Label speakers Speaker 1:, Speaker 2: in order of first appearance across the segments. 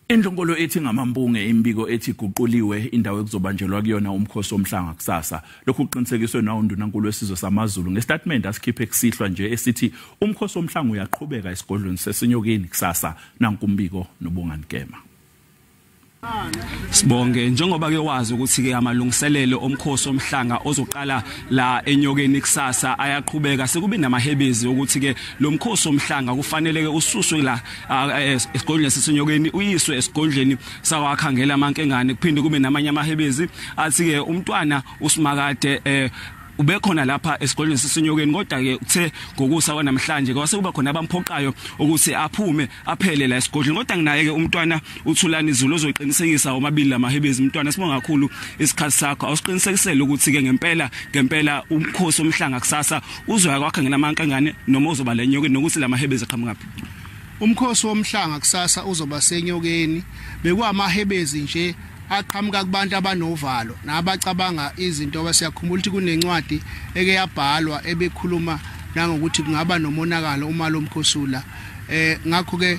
Speaker 1: Indlunkulu ethi Ingamampunge imibiko ethi iguquliwe indawo ekuzobanjelwa kuyona uMkhosi womhlanga kusasa. Lokhu kuqinisekiswe na Ndunankulu wesizwe samazulu ngesitatimende asikhiphe kusihwa nje esithi uMkhosi womhlanga uyaqhubeka esigodlweni sasEnyokeni kusasa. Nangu uMbiko noBunganikema.
Speaker 2: Sibonge njengoba ke wazi ukuthi ke amalungiselelo omkhosi omhlanga ozoqala la eNyokeni kusasa ayaqhubeka sekube namahebezi ukuthi ke lo mkhosi omhlanga kufanele ke ususwe la esigodlweni sasEnyokeni uyiswe esigodlweni sakwakhangela amankengane kuphinde kube namanye amahebezi athi ke umntwana uSimakade ubekhona lapha esigodlweni sasEnyokeni kodwa ke uthe ngokusa kwanamhlanje kwase kuba khona abamphoqayo ukuthi aphume aphele la esigodlweni kodwa nginaye ke umntwana uThulani Zulu ozoqinisekisa omabili lamahebezi umntwana sibonga kakhulu isikhathi sakho awusiqinisekisele ukuthi ke ngempela uMkhosi omhlanga kusasa uzoya kwakha ngenamankangane noma uzoba la eNyokeni nokuthi lamahebezi aqhamuka
Speaker 3: uMkhosi womhlanga kusasa uzoba seNyokeni bekwamahebezi nje aqhamuka kubantu abanovalo nabacabanga izinto abasiyakhumbula ukuthi kunencwadi eke yabhalwa ebekhuluma nangokuthi kungaba nomonakalo uma lo mkhosula ngakho ke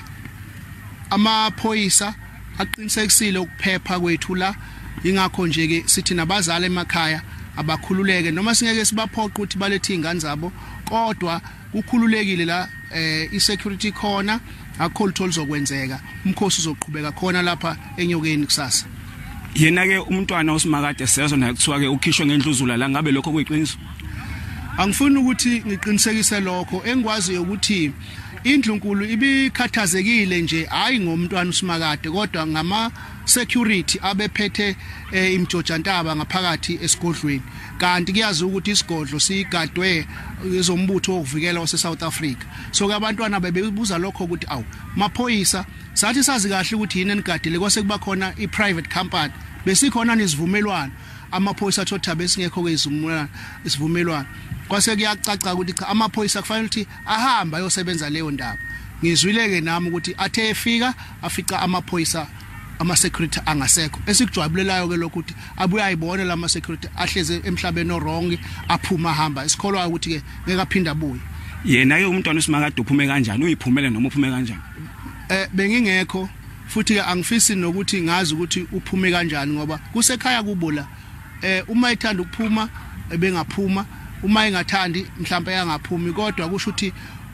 Speaker 3: amaphoyisa aqinisekisile ukuphepha kwethu la ingakho nje ke sithi nabazali emakhaya abakhululeke noma singeke sibaphoqa ukuthi balethe ingane zabo kodwa kukhululekile la isecurity khona akho lutho lizokwenzeka uMkhosi uzoqhubeka khona lapha eNyokeni kusasa.
Speaker 2: Yena ke umntwana uSimakade sezwe naye kuthiwa ke ukhishwe ngendluzula la ngabe lokho kuyiqiniso
Speaker 3: angifuni ukuthi ngiqinisekise lokho engikwazi ukuthi Indlunkulu ibikhathazekile nje hayi ngomntwana uSimakade kodwa ngama security abephethe imjojantaba ngaphakathi esigodlweni kanti kuyazi ukuthi isigodlo sigadwe ezombutho wokuvikela wase South Africa so ke abantwana bebebuza lokho ukuthi awu maphoyisa sathi sazi kahle ukuthi yini enigadile kwase kuba khona iprivate company besikhona nesivumelwano amaphoyisa athotha besingekho isivumelwano kwase kuyacaca ukuthi cha amaphoyisa kufanele ukuthi ahamba ayosebenza leyo ndaba ngizwileke nami ukuthi athe efika afica amaphoyisa ama-security angasekho esikujwabulelayo ke lokho ukuthi abuye ayibone lama security ahleze emhlabeni orongi aphuma hamba isikholwa ukuthi ke ngeke aphinda abuye
Speaker 2: yena ke umntwana uSimakade uphume kanjani uyiphumele noma uphume kanjani
Speaker 3: bengingekho futhi ke angifisi nokuthi ngazi ukuthi uphume kanjani ngoba kusekhaya kubo la uma ethanda ukuphuma bengaphuma uma engathandi mhlawumbe yangaphumi kodwa kusho ukuthi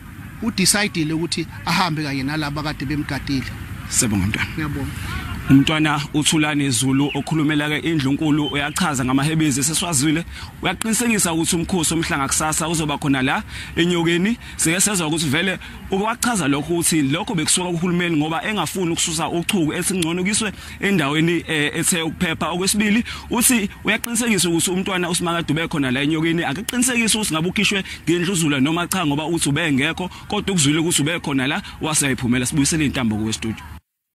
Speaker 3: udecidile ukuthi ahambe kanye nalabo kade bemgadile.
Speaker 2: Sibonga mntwana.
Speaker 3: Ngiyabonga.
Speaker 2: Umntwana uThulani Zulu okhulumela ke Indlunkulu uyachaza ngamahebezi seswazile uyaqinisekisa ukuthi uMkhosi omhlanga kusasa uzoba khona la eNyokeni sike sezwa ukuthi vele ukwachaza lokho ukuthi lokho bekusuka kuhulumeni ngoba engafuni ukususa uchuku esingcono kiswe endaweni ethe ukuphepha okwesibili uthi uyaqinisekisa ukuthi umntwana uSimakade ubekhona la eNyokeni akuqinisekisa ukuthi ngabe ukhishwe ngendluzula noma cha ngoba uthi ubengekho kodwa ukuzwile ukuthi ubekhona la waseyiphumela sibuyisele intambo kuwe studio.